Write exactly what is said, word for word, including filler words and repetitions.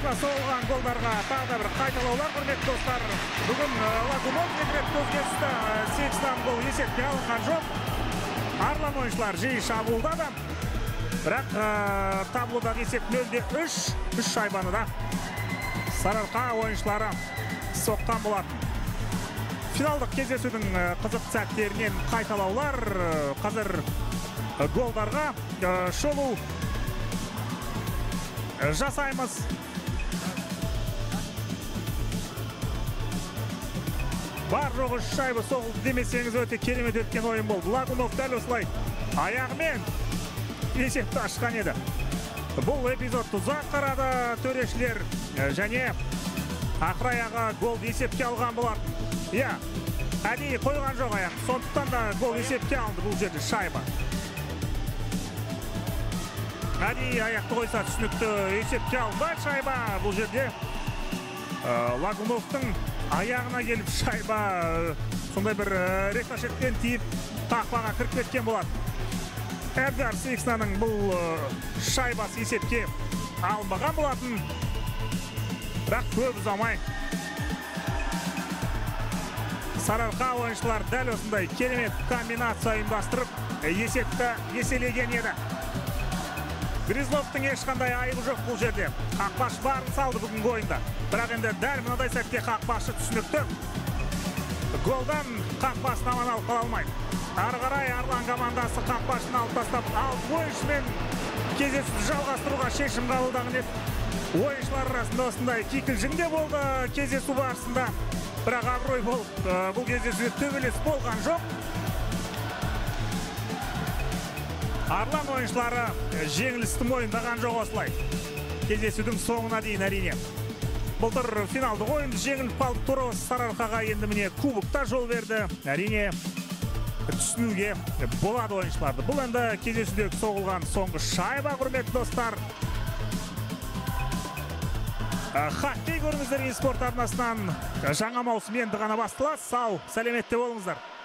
қарсыласқа соғылған голдарға тағы да бір қайталаулар, құрметті достар. Бүгін Лагунов рет көзге түсті. сегізден гол есепке алынған жоқ. Арлан ойыншылар жиі шабуылдады. Бірақ таблодағы есеп нөл-де үш, үш шайбаны да Сарыарқа ойыншылары соққан болатын. Финалдық кездесудің қызық сәттерінен қайталаулар. Қазір голдарға шолу жасаймыз. Бар жоғы үш шайба соғылды демесеңіз өте керемет өткен ойын болды. Лагунов дәл осылай аяғымен есепті ашқан еді. Бұл эпизодты ұзақ қарады төрешілер және ақыр аяғы гол есепке алған болатын. Иә, әдейі қойған жоқ аяқ. Сондықтан да гол есепке алынды бұл жерде шайба. Әдейі аяқты қойса түсінікті есепке алынды шайба. Бұл жерде Лагуновтың аяғына келіп шайба сондай бір рикошеттен тиіп қақпаға кіріп кеткен болады. Эдгар Сикснаның бұл шайбасы есепке алынбаған болатын. Бірақ көп ұзамай Сарыарқа ойыншылар дәл осындай керемет комбинация ұйымдастырып есепті еселеген еді. Гризловтың ешқандай айыбы жоқ бұл жерде. Қақпашы барын салды бүгінгі ойында. Бірақ енді дәл мынадай сәтте қақпашы түсінікті. Голдан қақпасын аман алып қала алмайды. Ары қарай Арлан командасы қақпашын алып тастап, алты ойыншымен кездесуді жалғастыруға шешім қабылдаған еді. Ойыншылар арасында осындай кикілжің де болды кездесу барысында. Бірақ абырой болып, бұл кездесуде төбелес болған жоқ. Арлан ойыншылары жеңілісті мойындаған жоқ осылай. Кездесудің соңына дейін әрине. Былтыр финалдық ойынды жеңіліп қалды Торос Сарыарқаға, енді міне кубокта жол берді. Әрине түсінуге болады ойыншыларды. Бұл енді кездесудегі соғылған соңғы шайба, құрметті достар. Хоккей көріңіздер спорт арнасынан. Жаңа маусым енді ғана басталады. Сау, сәлеметте болыңыздар.